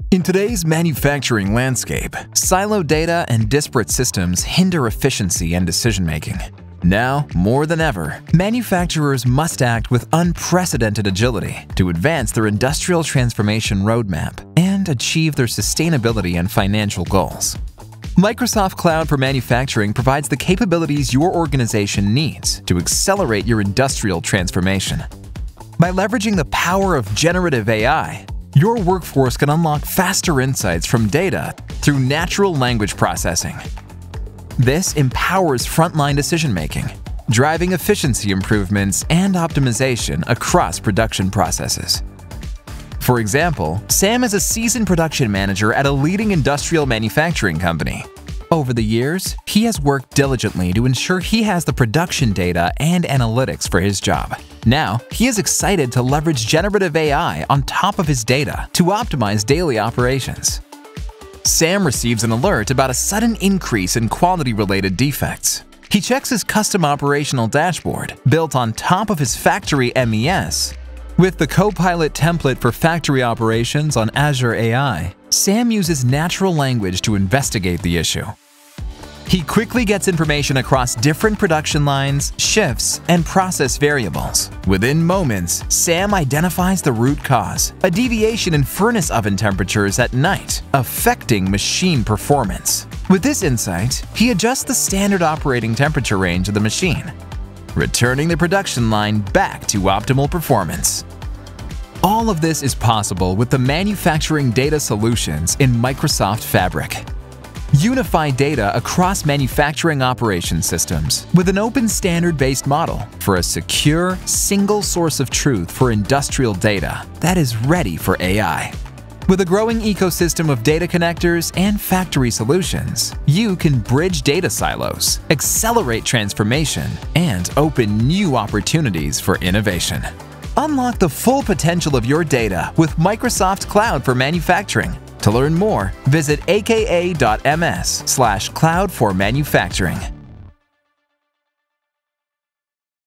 In today's manufacturing landscape, siloed data and disparate systems hinder efficiency and decision-making. Now, more than ever, manufacturers must act with unprecedented agility to advance their industrial transformation roadmap and achieve their sustainability and financial goals. Microsoft Cloud for Manufacturing provides the capabilities your organization needs to accelerate your industrial transformation. By leveraging the power of generative AI, your workforce can unlock faster insights from data through natural language processing. This empowers frontline decision-making, driving efficiency improvements and optimization across production processes. For example, Sam is a seasoned production manager at a leading industrial manufacturing company. Over the years, he has worked diligently to ensure he has the production data and analytics for his job. Now, he is excited to leverage generative AI on top of his data to optimize daily operations. Sam receives an alert about a sudden increase in quality-related defects. He checks his custom operational dashboard, built on top of his factory MES. With the Copilot template for factory operations on Azure AI, Sam uses natural language to investigate the issue. He quickly gets information across different production lines, shifts, and process variables. Within moments, Sam identifies the root cause, a deviation in furnace oven temperatures at night, affecting machine performance. With this insight, he adjusts the standard operating temperature range of the machine, returning the production line back to optimal performance. All of this is possible with the manufacturing data solutions in Microsoft Fabric. Unify data across manufacturing operation systems with an open standard-based model for a secure, single source of truth for industrial data that is ready for AI. With a growing ecosystem of data connectors and factory solutions, you can bridge data silos, accelerate transformation, and open new opportunities for innovation. Unlock the full potential of your data with Microsoft Cloud for Manufacturing. To learn more, visit aka.ms/cloud for manufacturing.